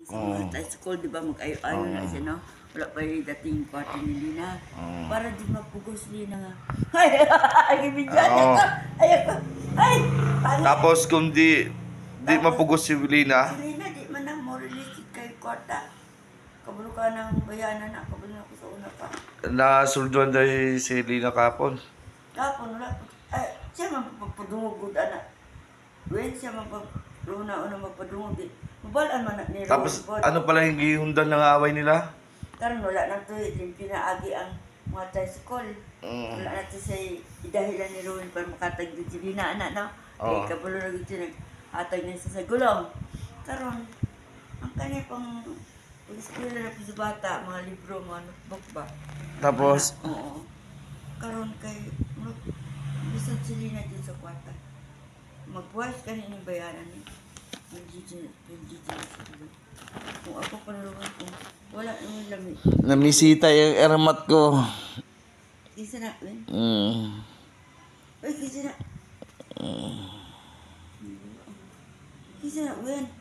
Sa mga high school, di ba, mag-ayo-ayo na siya, no? Wala pa yung dating kwarto ni Lina. Para di mapugos Lina nga. Ay, ibigyan niya ka. Ay, ako. Ay! Pangit. Tapos kung di mapugos si Lina, Si Lina, di man na mo release kay kwarta. Kabalo ka ng bayanan na. Kabalo na ako sa una pa. nasulduan dahil si Lina kapon. Kapon, wala. Ay, siya magpapadungog anak. When siya una magpadungog, di. Mabalaan man na ni Rowan. Tapos ano pala yung gihundan ng away nila? Karon wala na to, yung pinaagi ang mga tricycle. Wala na to sa idahilan ni Rowan para makatag din si Lina, anak, no? Oo. Kaya kabalo na dito, naghatag niya sa gulong. Karon, ang kanya pang pag-eskwela na po sa bata, mga libro, mga notebook ba? Tapos, Oo. Karon kay, bisag si Lina din sa kwarta. Magbuwas ka na yung bayaran niya. Kung ako panulungan ko, wala naman lamig. namisita yung eramat ko. Kisa na, Wen. Mm. Uy, kisa na. Kisa na, Wen.